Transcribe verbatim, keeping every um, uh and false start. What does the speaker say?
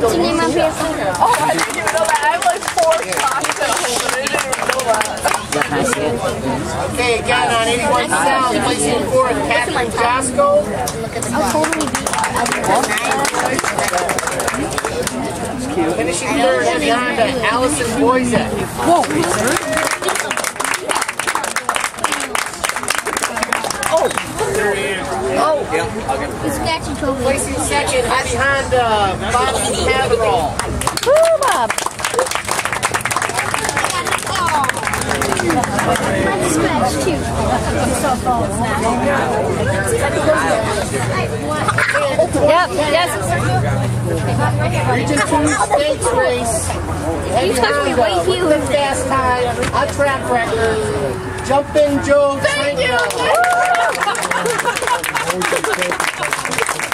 What's your name on P S N? Oh, I didn't even know that. I have like four stocks at home, and I didn't even know that. Can I see it? Okay, again on eighty-one South, placing fourth, Catherine Josco. I'll totally beat Finishing third, heavy Honda, Allison Boyzek. Whoa! Oh! Oh! It's Scratchy Trophy. Placing second, heavy Honda, Bobby Cavanaugh. Woo, Bob! Mine's Scratch too. Yep, yes. Region two States race. Heavy Honda with the fast time, a track record. Jumpin' Joe Franco.